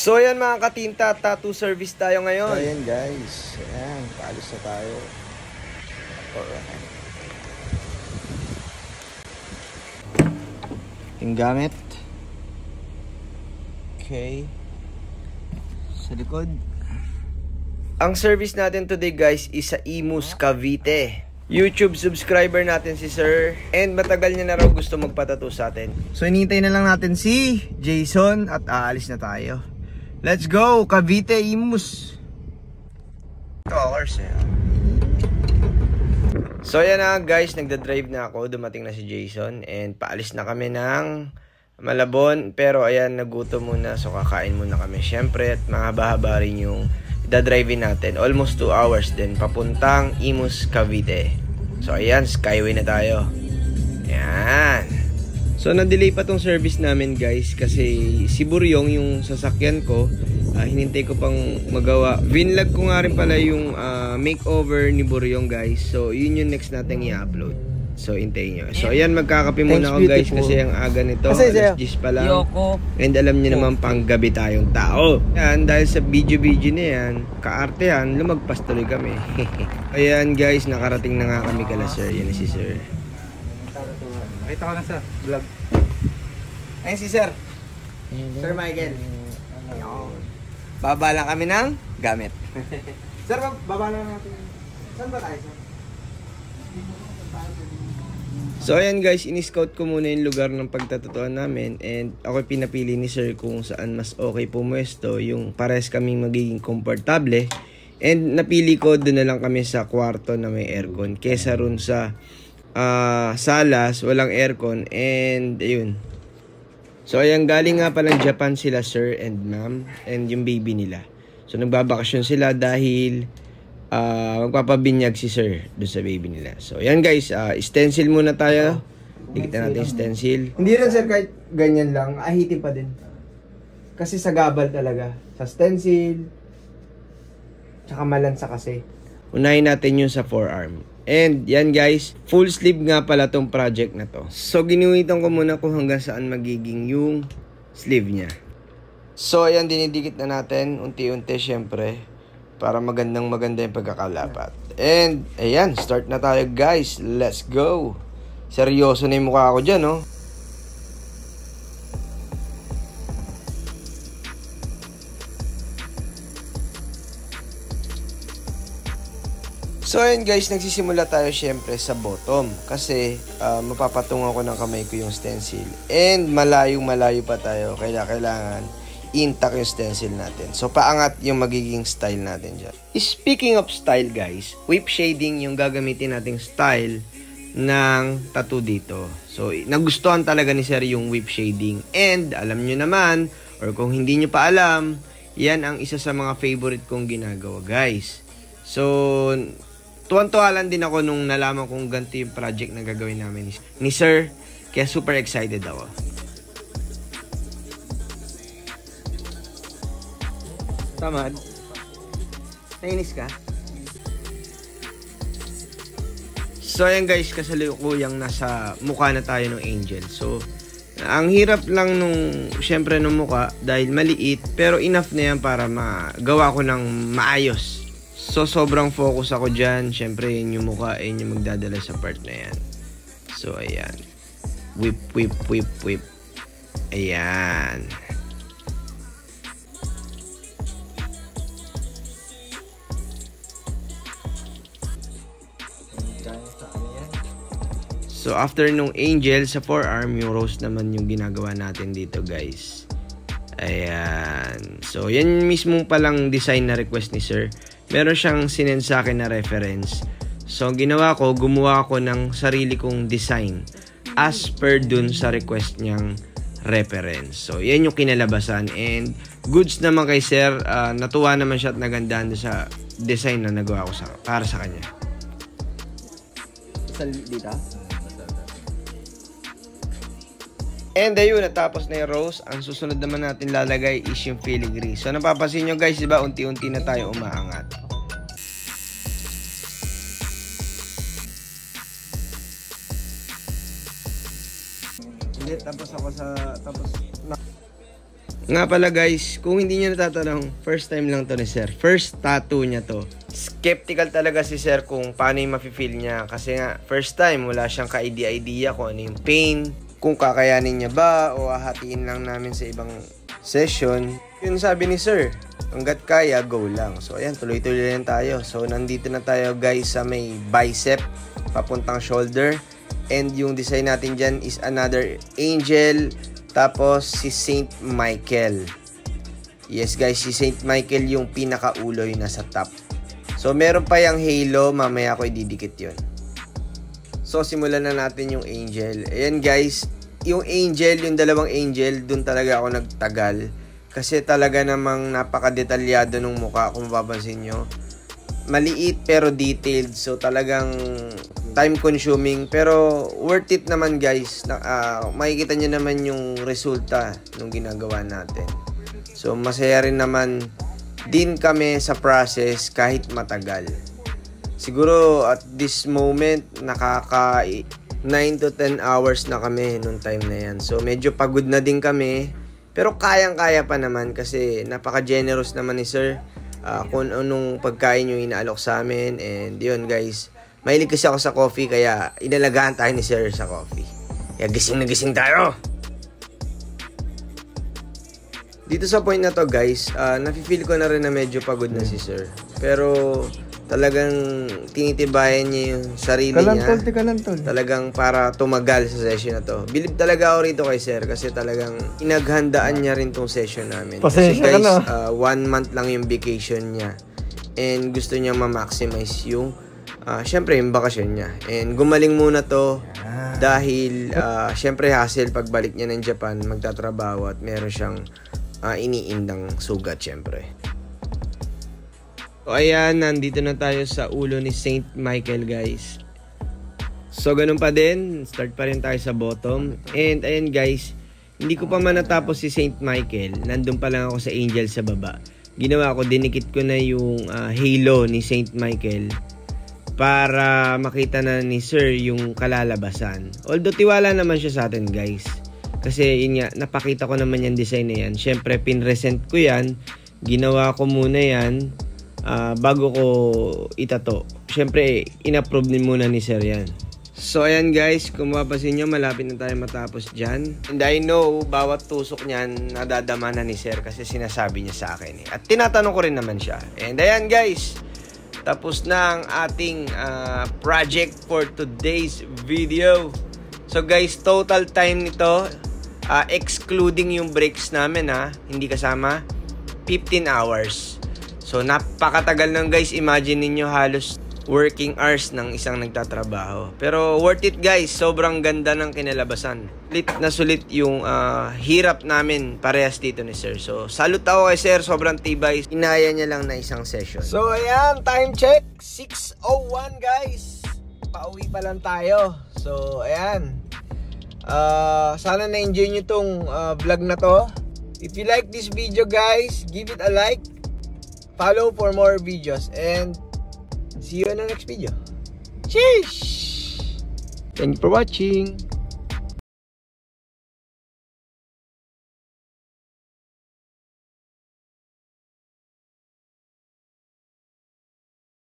So yan mga katinta, tattoo service tayo ngayon. So ayan guys, ayan, paalis na tayo. Alright. Yung gamit. Okay. Sa likod. Ang service natin today guys is sa Imus, Cavite. YouTube subscriber natin si Sir and matagal niya na raw gusto magpatattoo sa atin. So hinihintay na lang natin si Jason at aalis na tayo. Let's go, Cavite, Imus. Colors eh. So yan na guys, nagda-drive na ako, dumating na si Jason and paalis na kami ng Malabon. Pero ayan, nagutom muna, so kakain muna kami syempre at mahaba-haba rin yung dadrive natin. Almost 2 hours din, papuntang Imus, Cavite. So ayan, skyway na tayo. Ayan. So na-delay pa tong service namin guys kasi si Buryong yung sasakyan ko, hinintay ko pang magawa. Vinlog ko nga rin pala yung makeover ni Buryong guys. So yun yung next natin i-upload. So hintayin nyo. So ayan, magkakape muna ako guys kasi ang aga nito, alas 10 pa lang. And alam nyo naman pang gabi tayong tao. Yan, dahil sa video na yan, kaartehan, lumagpas tuloy kami. Ayan guys, nakarating na nga kami kala Sir. Yan si Sir. Nakita ko na sa vlog. Ayun si Sir. Sir Michael. Baba lang kami ng gamit. Sir, baba lang natin. Saan ba tayo, Sir? So ayan guys, in-scout ko muna yung lugar ng pagtatutuan namin and ako pinapili ni Sir kung saan mas okay pumuesto, yung pares kaming magiging komportable. And napili ko doon na lang kami sa kwarto na may aircon kesa ron sa salas, walang aircon. And ayun. So ayan, galing nga palang Japan sila Sir and Ma'am and yung baby nila. So nagbabakasyon sila dahil magpapabinyag si Sir doon sa baby nila. So ayan guys, stencil muna tayo. Dikit na natin stencil. Hindi rin Sir kahit ganyan lang, ahitin pa din. Kasi sa gabal talaga. Sa stencil, tsaka malansa kasi. Unahin natin yung sa forearm. And yan guys, full sleeve nga pala tong project na to. So ginuhitan ko muna kung hanggang saan magiging yung sleeve niya. So ayan, dinidikit na natin unti-unti syempre para maganda yung pagkakalapat. And ayan, start na tayo guys. Let's go. Seryoso na yung mukha ko dyan, no? So ayun guys, nagsisimula tayo syempre sa bottom kasi mapapatungan ko ng kamay ko yung stencil and malayo pa tayo, kaya kailangan intact yung stencil natin. So paangat yung magiging style natin dyan. Speaking of style guys, whip shading yung gagamitin nating style ng tattoo dito. So nagustuhan talaga ni Sir yung whip shading and alam nyo naman, or kung hindi nyo pa alam, yan ang isa sa mga favorite kong ginagawa guys. So tuwan-tuwa lang din ako nung nalaman kong ganito yung project na gagawin namin ni Sir. Kaya super excited ako. Tamad? Nainis ka? So ayan guys, kasalukuyang nasa mukha na tayo ng angel. So ang hirap lang nung syempre nung mukha dahil maliit, pero enough na yan para magawa ko ng maayos. So, sobrang focus ako dyan. Siyempre, yun yung mukha, yun yung magdadala sa part na yan. So, ayan. Whip, whip, whip, whip. Ayan. So, after nung angel sa forearm, yung rose naman yung ginagawa natin dito, guys. Ayan. So, yan mismo palang design na request ni Sir. Meron siyang sinend sa akin na reference. So, ang ginawa ko, gumawa ko ng sarili kong design as per dun sa request niyang reference. So, yan yung kinalabasan. And, goods naman kay Sir. Natuwa naman siya at nagandahan sa design na nagawa ko para sa kanya. Dito? And ayun, natapos na yung rose. Ang susunod naman natin lalagay is yung filigree. So, napapansin nyo guys, diba, unti-unti na tayo umaangat. Hindi, tapos ako sa, tapos, Nga pala guys, kung hindi niyo natatanong, first time lang to ni sir. First tattoo niya to. Skeptical talaga si sir kung paano yung mafe-feel niya. Kasi nga, first time, wala siyang ka-idea kung ano yung pain, kung kakayanin niya ba, o hahatiin lang namin sa ibang session. Yun sabi ni sir, hanggat kaya, go lang. So ayan, tuloy-tuloy lang tayo. So nandito na tayo guys sa may bicep, papuntang shoulder. And yung design natin dyan is another angel. Tapos si Saint Michael. Yes guys, si Saint Michael yung pinakaulo yung nasa top. So meron pa yung halo, mamaya ko ididikit yun. So simulan na natin yung angel. Ayan guys, yung angel, yung dalawang angel, dun talaga ako nagtagal. Kasi talaga namang napaka-detalyado ng mukha kung mapapansin nyo. Maliit pero detailed. So talagang time consuming pero worth it naman guys. Makikita nyo naman yung resulta nung ginagawa natin. So masaya rin naman din kami sa process kahit matagal. Siguro at this moment nakaka 9 to 10 hours na kami nung time na yan. So medyo pagod na din kami pero kayang-kaya pa naman kasi napaka-generous naman ni sir. Kung anong pagkain yung inaalok sa amin. And yun guys, mahilig kasi ako sa coffee kaya inalagaan tayo ni sir sa coffee. Kaya gising na gising tayo. Dito sa point na to guys, nafe-feel ko na rin na medyo pagod na si sir. Pero talagang tinitibayan niya yung sarili niya. Talagang para tumagal sa session na to. Believe talaga ako rito kay sir kasi talagang inaghandaan niya rin tong session namin. Kasi guys, 1 month lang yung vacation niya. And gusto niya ma-maximize yung syempre yung bakasyon niya. And gumaling muna to dahil syempre hassle pagbalik niya ng Japan, magtatrabaho at meron siyang iniindang sugat syempre. So ayan, nandito na tayo sa ulo ni Saint Michael guys. So ganun pa din, start pa rin tayo sa bottom. And ayan guys, hindi ko pa man natapos si Saint Michael, nandun pa lang ako sa angel sa baba. Ginawa ko, dinikit ko na yung halo ni Saint Michael para makita na ni sir yung kalalabasan. Although tiwala naman siya sa atin guys. Kasi yun nga, napakita ko naman yung design na yan. Syempre pinresent ko yan, ginawa ko muna yan bago ko itato. Syempre in-approve din muna ni sir yan. So ayan guys, kung mapapansin nyo, malapit na tayo matapos dyan. And I know, bawat tusok nyan nadadama na ni sir kasi sinasabi niya sa akin At tinatanong ko rin naman siya. And ayan guys, tapos na ang ating project for today's video. So guys, total time nito, excluding yung breaks namin hindi kasama, 15 hours. So napakatagal lang guys, imagine niyo halos working hours ng isang nagtatrabaho. Pero worth it guys, sobrang ganda ng kinalabasan. Sulit yung hirap namin parehas dito ni sir. So salute ako kay sir, sobrang tibay. Inaya niya lang na isang session. So ayan, time check, 6:01 guys. Pauwi pa lang tayo. So ayan, sana na-enjoy nyo tong vlog na to. If you like this video guys, give it a like, follow for more videos, and see you in the next video. Cheers! Thank you for watching.